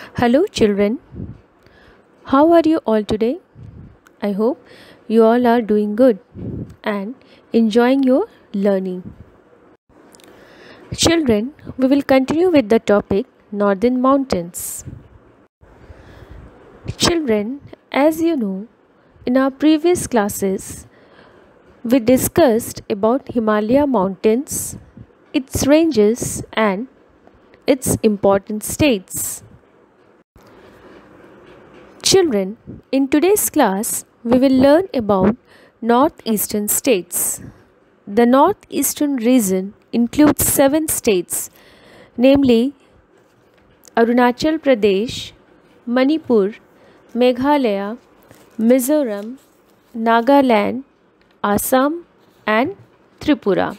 Hello, children. How are you all today? I hope you all are doing good and enjoying your learning. Children, we will continue with the topic Northern Mountains. Children, as you know, in our previous classes, we discussed about Himalaya mountains, its ranges, and its important states. Children, in today's class, we will learn about northeastern states. The northeastern region includes 7 states, namely Arunachal Pradesh, Manipur, Meghalaya, Mizoram, Nagaland, Assam, and Tripura.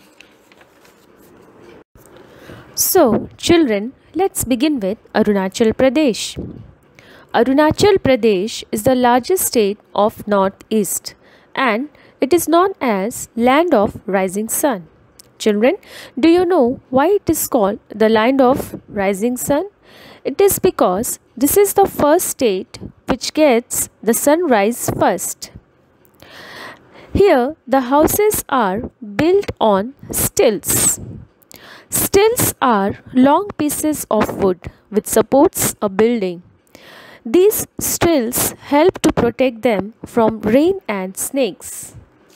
So, children, let's begin with Arunachal Pradesh. Arunachal Pradesh is the largest state of Northeast and it is known as Land of Rising Sun. Children, do you know why it is called the Land of Rising Sun? It is because this is the first state which gets the sunrise first. Here, the houses are built on stilts. Stilts are long pieces of wood which supports a building. These stilts help to protect them from rain and snakes.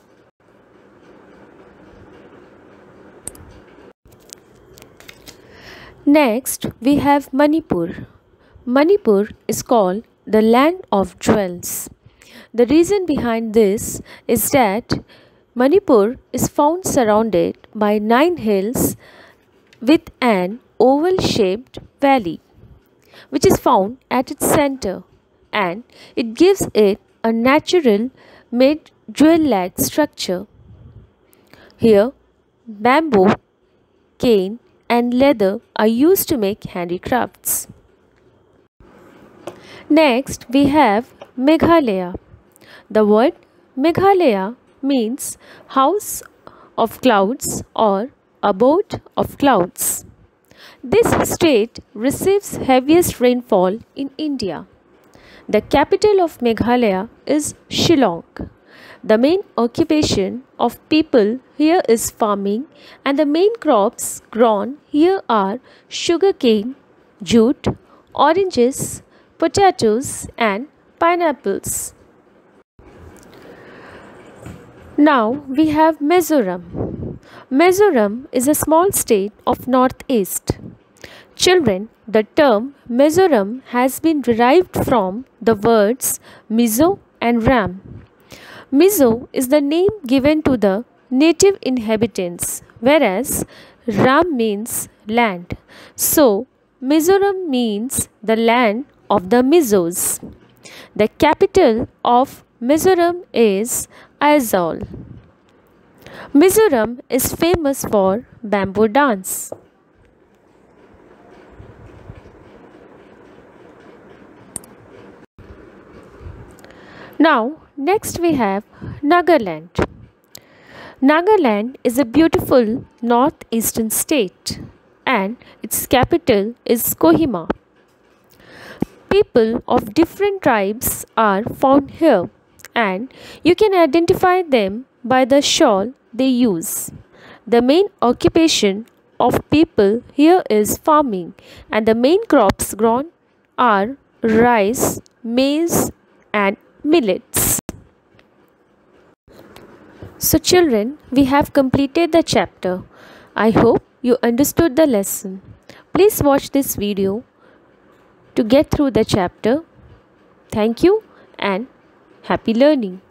Next, we have Manipur. Manipur is called the land of jewels. The reason behind this is that Manipur is found surrounded by 9 hills with an oval-shaped valley, which is found at its center, and it gives it a natural made jewel-like structure. Here, bamboo, cane, and leather are used to make handicrafts. Next, we have Meghalaya. The word Meghalaya means house of clouds or abode of clouds. This state receives heaviest rainfall in India. The capital of Meghalaya is Shillong. The main occupation of people here is farming and the main crops grown here are sugarcane, jute, oranges, potatoes and pineapples. Now we have Mizoram. Mizoram is a small state of northeast. Children, the term Mizoram has been derived from the words Mizo and Ram. Mizo is the name given to the native inhabitants, whereas Ram means land. So, Mizoram means the land of the Mizos. The capital of Mizoram is Aizawl. Mizoram is famous for bamboo dance. Now, next we have Nagaland. Nagaland is a beautiful northeastern state and its capital is Kohima. People of different tribes are found here and you can identify them by the shawl they use. The main occupation of people here is farming and the main crops grown are rice, maize and millets. So children, we have completed the chapter. I hope you understood the lesson. Please watch this video to get through the chapter. Thank you and happy learning.